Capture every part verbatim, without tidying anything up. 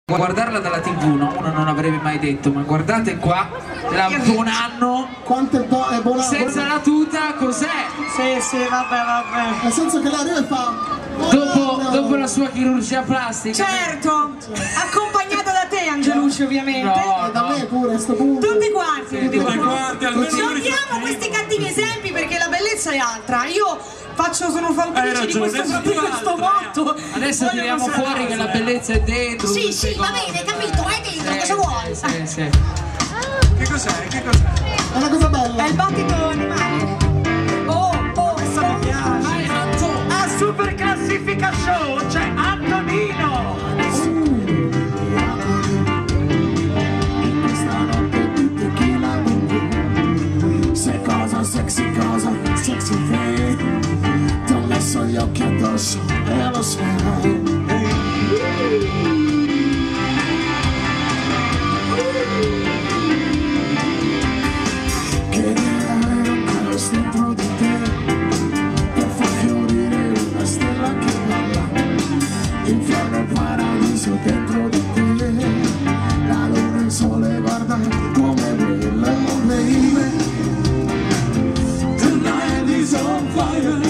Guardarla dalla tivù, no? Uno non avrebbe mai detto, ma guardate qua, la Bonanno. Quanto è, bo è buona. Senza la tuta, cos'è? Sì, sì, vabbè, vabbè. Nel senso che lei arriva e fa. Dopo, dopo la sua chirurgia plastica. Certo, accompagnata da te, Angelucci, ovviamente. No, E da me pure, a sto punto. Tutti quanti, tutti Tutti quanti. quanti, almeno Non uno diamo di questi cattivi esempi perché la bellezza è altra. Io faccio, sono fautrice di questo, di questo motto. Adesso Voglio tiriamo conservare. fuori che la bellezza è dentro. Sì, sì, va bene, capito, è dentro, cosa vuoi? Sì, sì. Che cos'è? Che cos'è? È una cosa bella. È il battito animale. Oh, oh, Questa mi piace. Vai, Anto! A Super Classifica Show c'è Antonino! In questa notte di tequila blu. Sei cosa, sexy cosa, sexy te. Ti ho messo gli occhi addosso e lo sai. Che avere un caos dentro di te per far fiorire una stella che balla. Inferno e paradiso dentro di te. La luna e il sole guarda come brilla, oh baby. Tonight is on fire.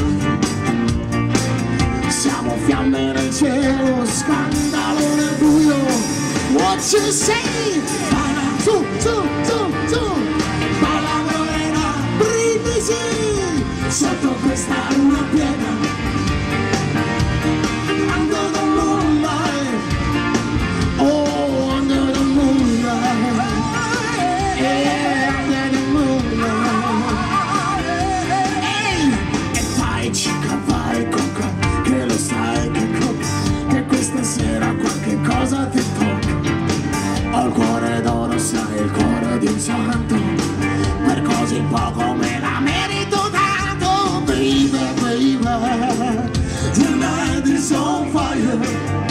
Siamo fiamme nel cielo, scandalo nel buio. What you say? Balla, su, su, su, su. Balla morena, brindisi sotto questa luna piena. Under the moonlight, oh, under the moonlight, yeah, under the moonlight. Ehi, e vai chica, vai coca, che lo sai che coca, che questa sera qualche cosa ti tocca. Ho il cuore d'oro, sai, il cuore di un santo, per così poco me la merito tanto, baby, baby. Tonight is on fire.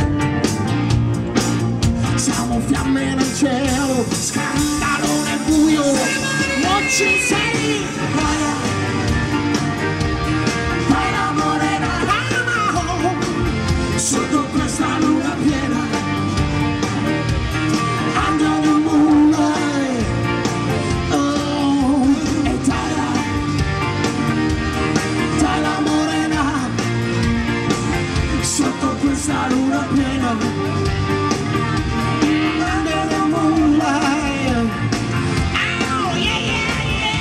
Siamo fiamme nel cielo, scandalo nel buio. What you say? Baila, baila morena, baila, sotto questa luna piena. Under the moonlight, oh, e Tyla, Tyla morena, sotto questa luna piena. Under the moonlight, oh yeah yeah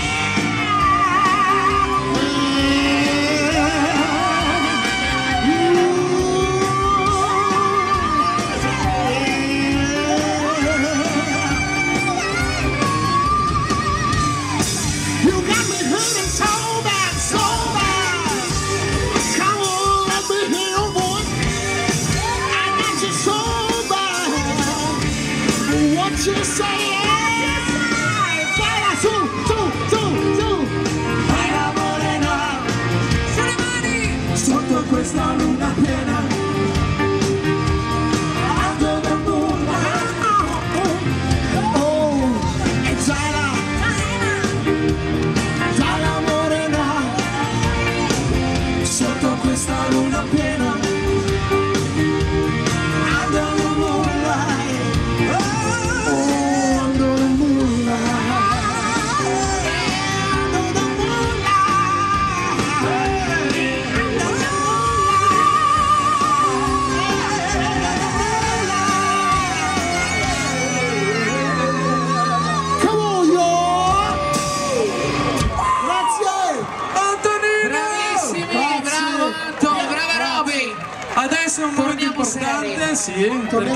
you got me hurting so bad, so bad. Come on, let me hear your voice. I got you so bad. What you say? Baila su, su, su, su. Baila morena. Su le mani. Sotto questa luna piena. Under the moonlight. Oh, e Tyla. Tyla morena, sotto questa luna piena. Under the moonlight, oh, under the moonlight, under the moonlight, under the moonlight. Come on, y'all! Grazie! Antonino! Bravissimi, Grazie. bravo Anto, brava Roby! Adesso è un momento Torniamo importante, seri. sì.